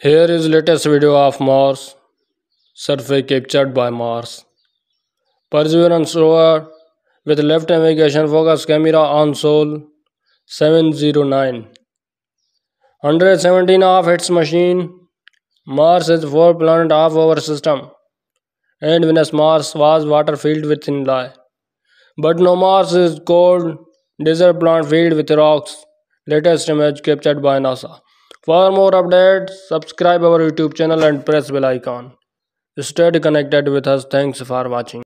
Here is latest video of Mars survey captured by Mars. Perseverance rover with left navigation focus camera on Sol 709. 117 of its machine. Mars is fourth planet of our system, and Venus Mars was water filled with inlay. But no, Mars is cold desert planet filled with rocks. Latest image captured by NASA. For more updates, subscribe our YouTube channel and press bell icon. Stay connected with us. Thanks for watching.